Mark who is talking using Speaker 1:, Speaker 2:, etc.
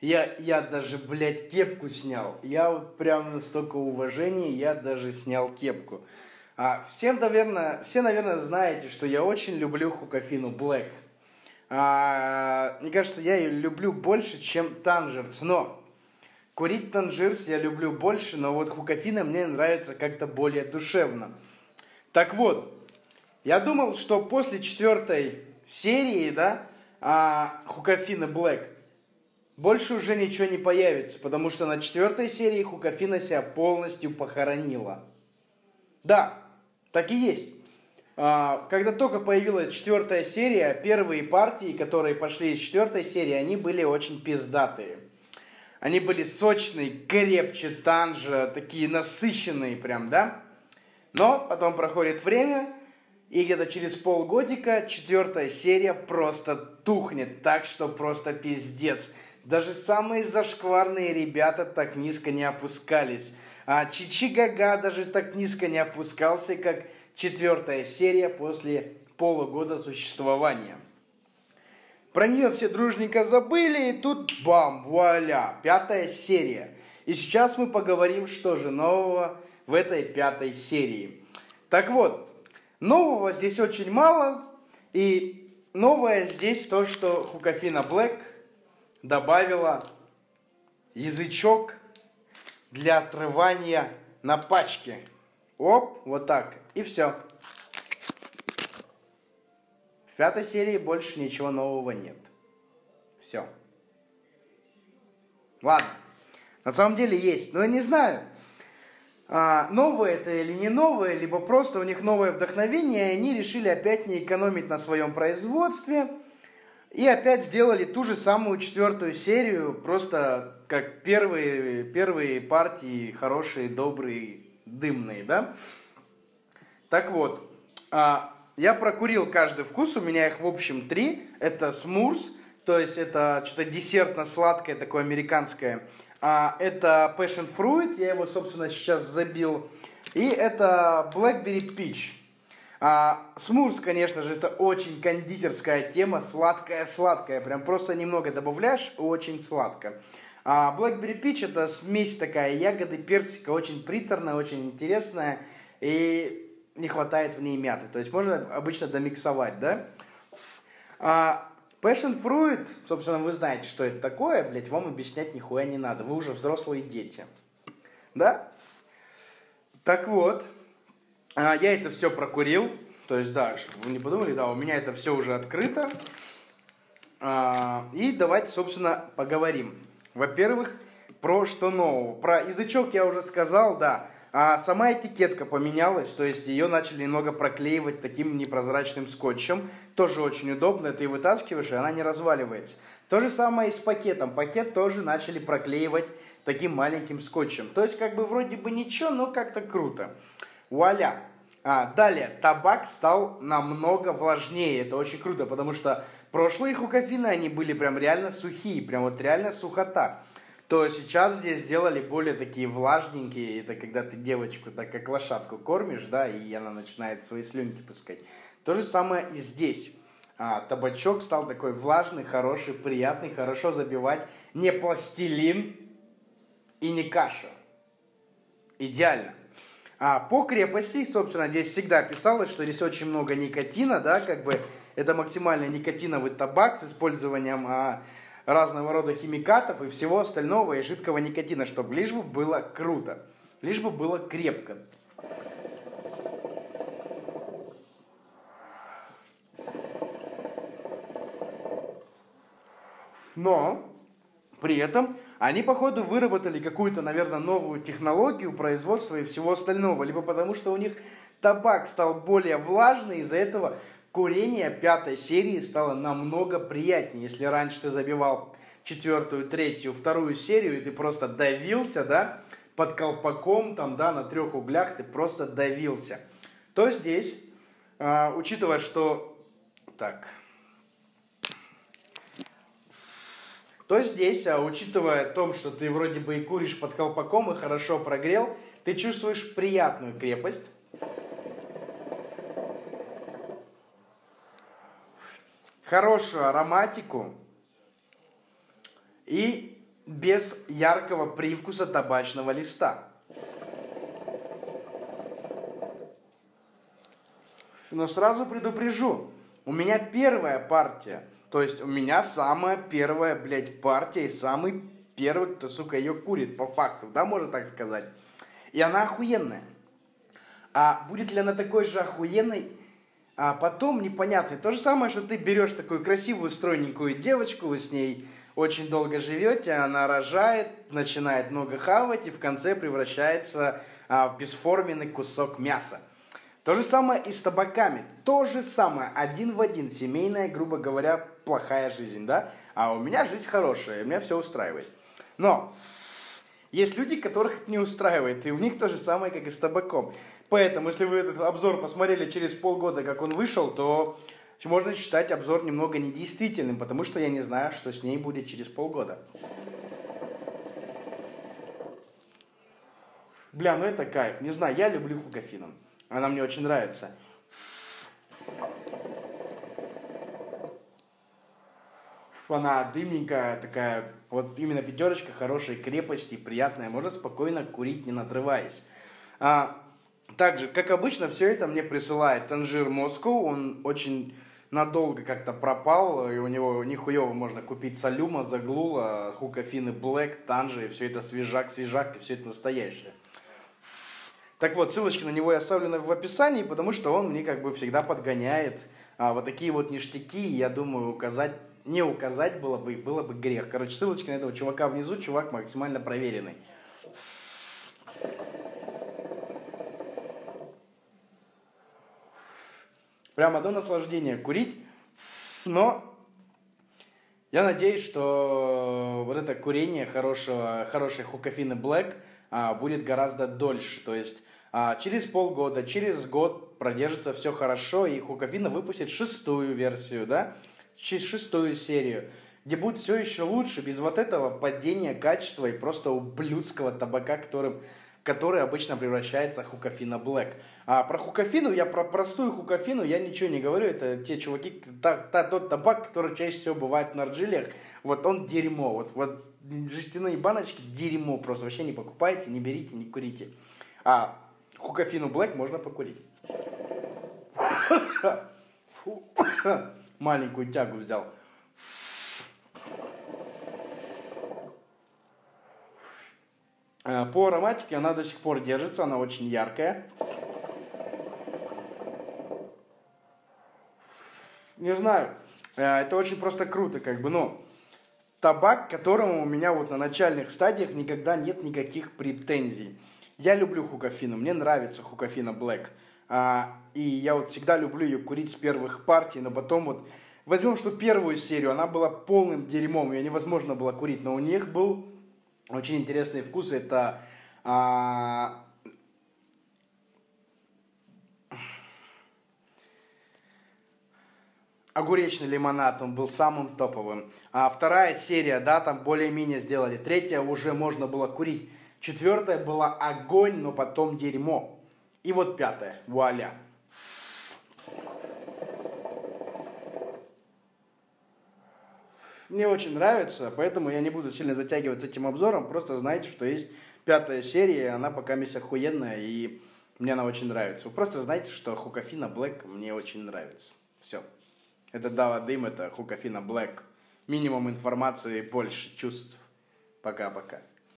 Speaker 1: Я даже, блядь, кепку снял. Я вот прям настолько уважения, я даже снял кепку. Все, наверное, знаете, что я очень люблю Хукафину Блэк. Мне кажется, я ее люблю больше, чем Танжерс. Но курить Танжерс я люблю больше, но вот Хукафина мне нравится как-то более душевно. Так вот, я думал, что после 4 серии, да, Хукафины Блэк, больше уже ничего не появится, потому что на 4 серии Хукафина себя полностью похоронила. Да, так и есть. Когда только появилась 4 серия, первые партии, которые пошли из 4 серии, они были очень пиздатые. Они были сочные, крепче Танжа, такие насыщенные прям, да? Но потом проходит время, и где-то через полгодика 4 серия просто тухнет, так что просто пиздец. Даже самые зашкварные ребята так низко не опускались. Чичи Гага даже так низко не опускался, как 4 серия после полугода существования. Про нее все дружненько забыли, и тут бам, вуаля, 5 серия. И сейчас мы поговорим, что же нового в этой 5 серии. Так вот, нового здесь очень мало, и новое здесь то, что Хукафина Блэк добавила язычок для отрывания на пачке. Оп, вот так, и все. В 5 серии больше ничего нового нет. Все. Ладно. На самом деле есть, но я не знаю, новое это или не новое, либо просто у них новое вдохновение, и они решили опять не экономить на своем производстве. И опять сделали ту же самую 4 серию, просто как первые партии, хорошие, добрые, дымные, да? Так вот, я прокурил каждый вкус, у меня их в общем 3. Это смурс, то есть это что-то десертно-сладкое, такое американское. Это passion fruit, я его, собственно, сейчас забил. И это blackberry peach. Смурс, конечно же, это очень кондитерская тема, сладкая-сладкая, прям просто немного добавляешь, очень сладко. Blackberry Peach это смесь такая, ягоды, персика, очень приторная, очень интересная, и не хватает в ней мяты, то есть можно обычно домиксовать, да? Passion fruit, собственно, вы знаете, что это такое, блять, вам объяснять нихуя не надо, вы уже взрослые дети, да? Так вот. Я это все прокурил, то есть, да, чтобы вы не подумали, да, у меня это все уже открыто. И давайте, собственно, поговорим. Во-первых, про что нового. Про язычок я уже сказал, да. Сама этикетка поменялась, то есть ее начали немного проклеивать таким непрозрачным скотчем. Тоже очень удобно, ты вытаскиваешь, и она не разваливается. То же самое и с пакетом. Пакет тоже начали проклеивать таким маленьким скотчем. То есть, как бы, вроде бы ничего, но как-то круто. Вуаля. Далее, табак стал намного влажнее, это очень круто, потому что прошлые Хукафины, они были прям реально сухие, прям вот реально сухота. То сейчас здесь сделали более такие влажненькие, это когда ты девочку так как лошадку кормишь, да, и она начинает свои слюнки пускать. То же самое и здесь. Табачок стал такой влажный, хороший, приятный, хорошо забивать, не пластилин и не каша. Идеально. По крепости, собственно, здесь всегда писалось, что здесь очень много никотина, да, как бы это максимально никотиновый табак с использованием разного рода химикатов и всего остального, и жидкого никотина, чтобы лишь бы было круто, лишь бы было крепко. Но при этом они, походу, выработали какую-то, наверное, новую технологию производства и всего остального. Либо потому, что у них табак стал более влажный, из-за этого курение 5 серии стало намного приятнее. Если раньше ты забивал 4, 3, 2 серию, и ты просто давился, да, под колпаком, там, да, на 3 углях ты просто давился, то здесь, учитывая, что... Так... То здесь, учитывая то, что ты вроде бы и куришь под колпаком и хорошо прогрел, ты чувствуешь приятную крепость. Хорошую ароматику и без яркого привкуса табачного листа. Но сразу предупрежу, у меня первая партия, то есть у меня самая первая, блядь, партия и самый первый, кто, сука, ее курит, по факту, да, можно так сказать. И она охуенная. А будет ли она такой же охуенной, а потом непонятно. То же самое, что ты берешь такую красивую, стройненькую девочку, вы с ней очень долго живете, она рожает, начинает много хавать и в конце превращается в бесформенный кусок мяса. То же самое и с табаками. То же самое, один в один. Семейная, грубо говоря, плохая жизнь, да? А у меня жизнь хорошая, меня все устраивает. Но есть люди, которых это не устраивает, и у них то же самое, как и с табаком. Поэтому, если вы этот обзор посмотрели через полгода, как он вышел, то можно считать обзор немного недействительным, потому что я не знаю, что с ней будет через полгода. Бля, ну это кайф. Не знаю, я люблю хукафину. Она мне очень нравится. Она дымненькая, такая, вот именно пятерочка хорошей крепости, приятная. Можно спокойно курить, не надрываясь. Также, как обычно, все это мне присылает Tangier Moscow. Он очень надолго как-то пропал. И у него нихуево можно купить Салюма, Заглула, Хукафины Black, Танжи. И все это свежак, и все это настоящее. Так вот, ссылочки на него я оставлю в описании, потому что он мне как бы всегда подгоняет вот такие вот ништяки. Я думаю, не указать было бы грех. Короче, ссылочка на этого чувака внизу. Чувак максимально проверенный. Прямо до наслаждения курить. Но я надеюсь, что вот это курение хорошей Хукафины Black будет гораздо дольше. То есть через полгода, через год продержится все хорошо, и Хукафина выпустит 6-ю версию, да, 6-ю серию, где будет все еще лучше, без вот этого падения качества и просто ублюдского табака, который обычно превращается в Хукафина Black. А про Хукафину, про простую Хукафину я ничего не говорю, это те чуваки, тот табак, который чаще всего бывает в нарджилях, вот он дерьмо, вот жестяные баночки дерьмо, просто вообще не покупайте, не берите, не курите. А Хукафину Black можно покурить. Фу. Маленькую тягу взял. По ароматике она до сих пор держится, она очень яркая. Не знаю, это очень просто круто, как бы, но табак, к которому у меня вот на начальных стадиях никогда нет никаких претензий. Я люблю Хукафину, мне нравится Хукафина Black. И я вот всегда люблю ее курить с первых партий, но потом вот возьмем, что первую серию, она была полным дерьмом, ее невозможно было курить, но у них был очень интересный вкус, это огуречный лимонад, он был самым топовым. Вторая серия, да, там более-менее сделали. Третья уже можно было курить. Четвертая была огонь, но потом дерьмо. И вот пятая, вуаля. Мне очень нравится, поэтому я не буду сильно затягивать с этим обзором. Просто знайте, что есть 5-я серия, она пока месть охуенная, и мне она очень нравится. Вы просто знаете, что Хукафина Black мне очень нравится. Все. Это Дава Дым, это Хукафина Black. Минимум информации, больше чувств. Пока-пока.